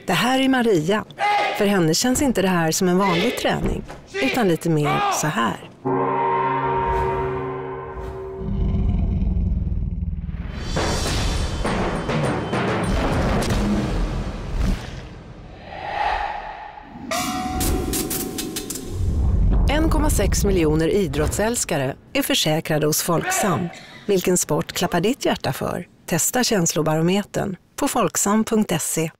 Det här är Maria. För henne känns inte det här som en vanlig träning, utan lite mer så här. $1,6 miljoner idrottsälskare är försäkrade hos Folksam. Vilken sport klappar ditt hjärta för? Testa känslobarometern på folksam.se.